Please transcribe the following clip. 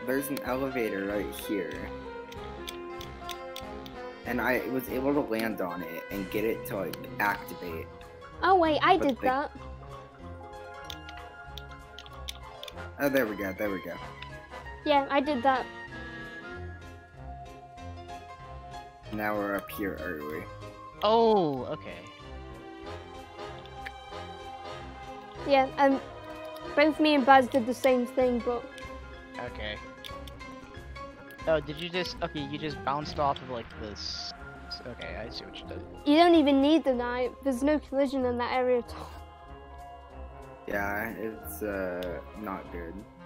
there's an elevator right here. And I was able to land on it and get it to, like, activate. Oh, wait, I But did that. Oh, there we go, there we go. Yeah, I did that. Now we're up here early. Oh, okay. Yeah, both me and Baz did the same thing, but... Okay. Oh, did you just... Okay, you just bounced off of, like, this... Okay, I see what you did. You don't even need the knife. There's no collision in that area at all. Yeah, it's, not good.